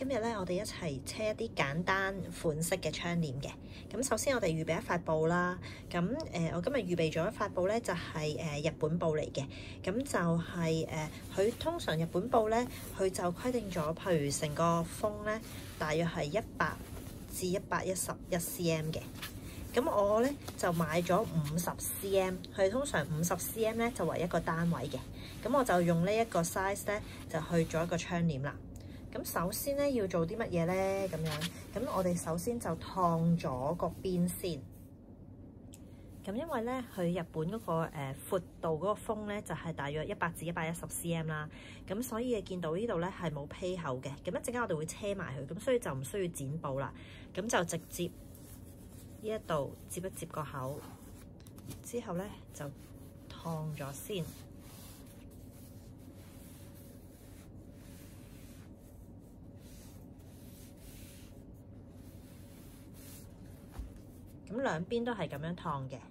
今日咧，我哋一齊車一啲簡單款式嘅窗簾嘅。咁首先我哋預備一塊布啦。咁我今日預備咗一塊布咧，就係日本布嚟嘅。咁就係佢通常日本布咧，佢就規定咗，譬如成個峰咧，大約係100至111 cm 嘅。咁我咧就買咗50 cm， 佢通常50 cm 咧就為一個單位嘅。咁我就用呢一個 size 咧，就去做一個窗簾啦。咁首先咧要做啲乜嘢咧？咁樣，咁我哋首先就燙咗個邊先。咁因為咧，佢日本嗰個闊度嗰個峰咧，就係大約100至110 cm 啦。咁所以你見到呢度咧係冇披口嘅。咁一陣間我哋會車埋佢，咁所以就唔需要剪布啦。咁就直接呢一度接一接個口，之後咧就燙咗先。咁兩邊都係咁樣燙嘅。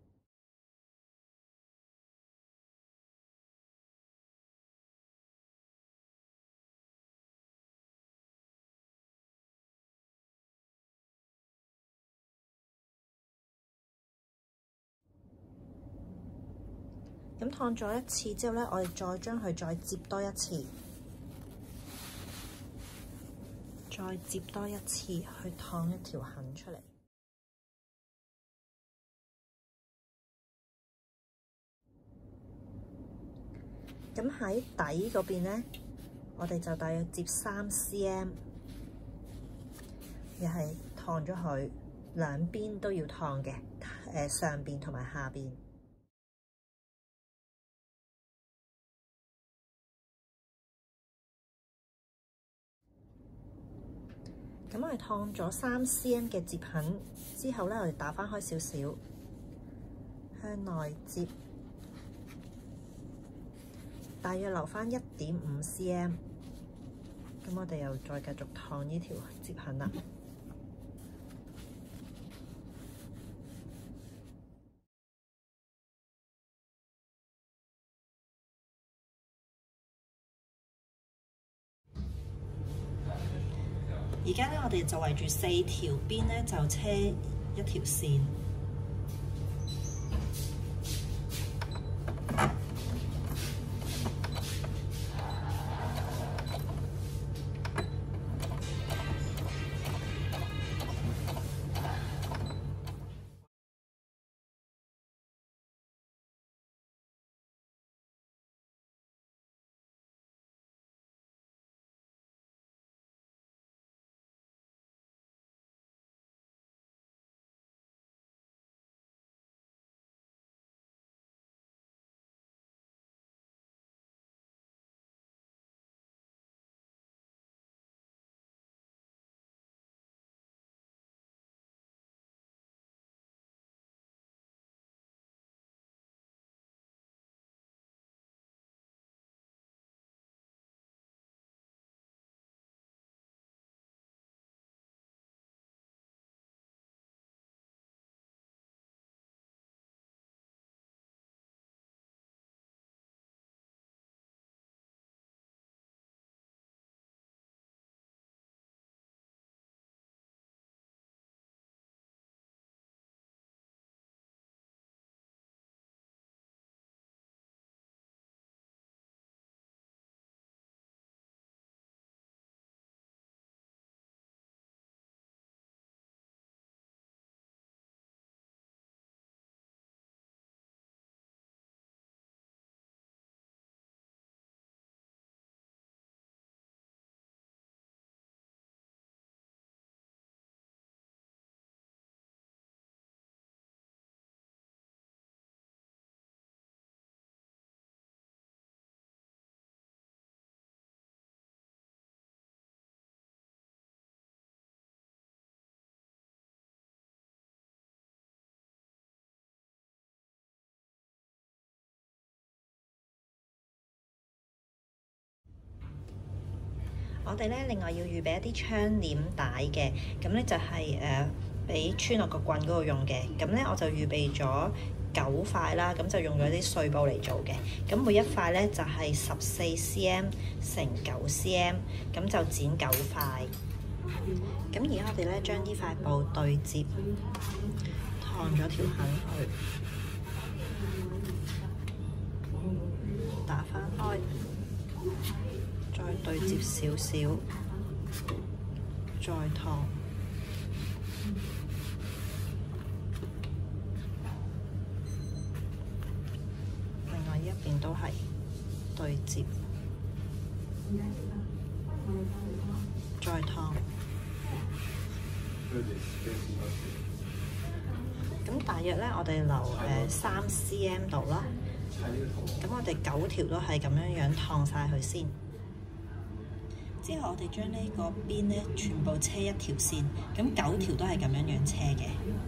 咁燙咗一次之後咧，我哋再將佢再接多一次，再接多一次去燙一條痕出嚟。咁喺底嗰邊咧，我哋就大約接3 cm， 又係燙咗佢，兩邊都要燙嘅，上邊同埋下邊。咁我哋燙咗3 cm 嘅接痕之後咧，我哋打返開少少，向內接。大約留返1.5 cm， 咁我哋又再繼續燙呢條接痕啦。而家咧，我哋就圍住4條邊咧，就車一條線。我哋咧另外要預備一啲窗簾帶嘅，咁咧就係俾穿落個棍嗰度用嘅。咁咧我就預備咗 9塊啦，咁就用咗啲碎布嚟做嘅。咁每一塊咧就係14cm 乘9cm，咁就剪9塊。咁而家我哋咧將呢塊布對接，燙咗條痕去，打翻開，再對接少少，再燙。另外一邊都係對接，再燙。咁大約咧，我哋留3cm 度啦。咁我哋9條都係咁樣燙晒佢先。之後我哋將呢個邊咧全部車一條線，咁9條都係咁樣車嘅。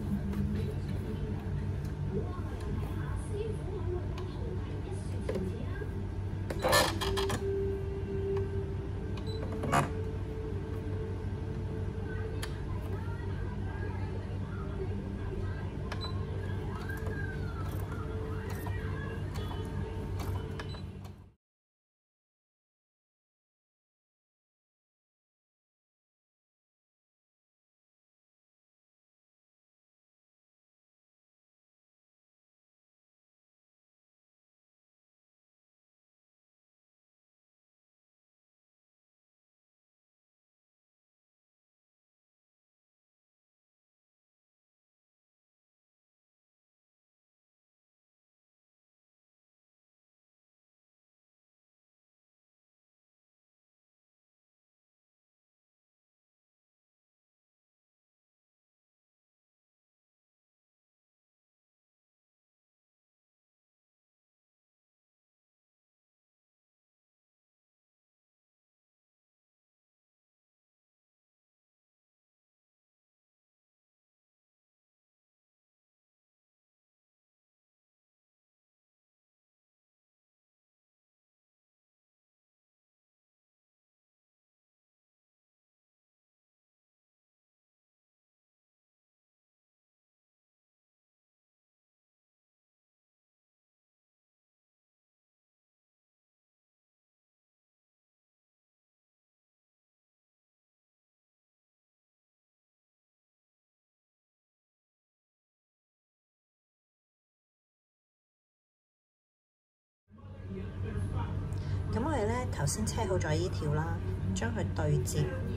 咁我哋咧頭先車好咗呢條啦，將佢對接，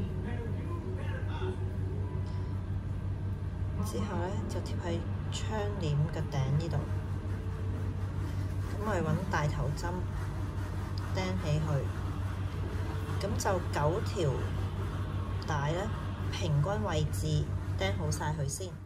之後咧就貼喺窗簾嘅頂呢度。咁我哋揾大頭針釘起去，咁就9條帶咧平均位置釘好晒佢先。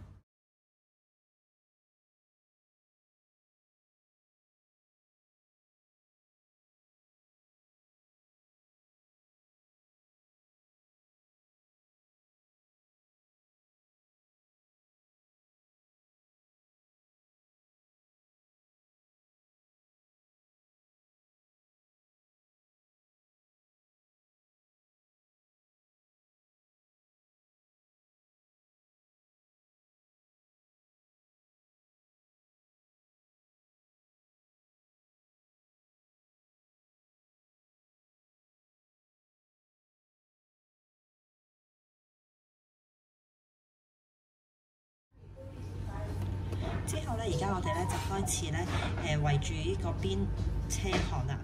之後咧，而家我哋咧就開始咧圍住呢個邊車殼啦。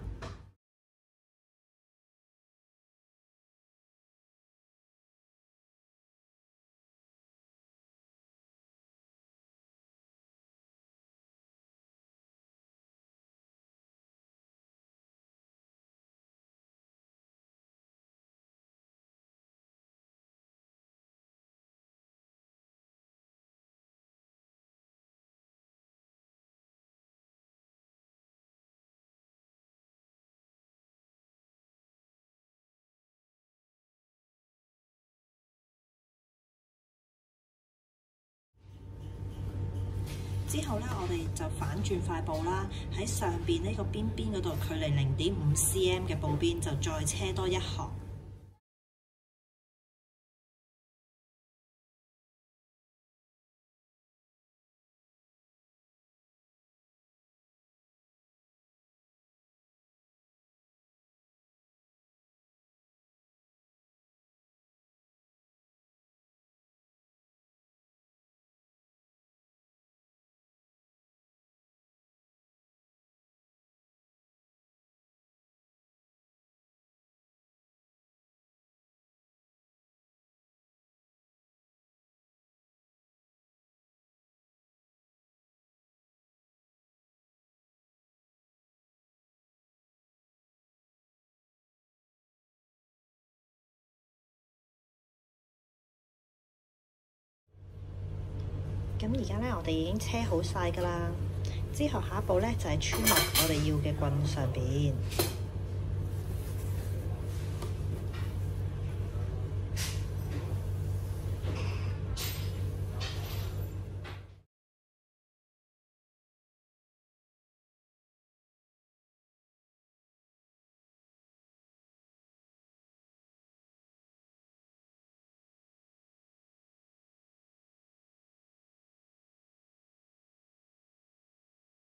之後咧，我哋就反轉塊布啦，喺上邊呢個邊嗰度，距離0.5cm 嘅布邊就再車多一行。 咁而家咧，我哋已經車好晒㗎啦。之後下一步咧就係穿落我哋要嘅棍上邊。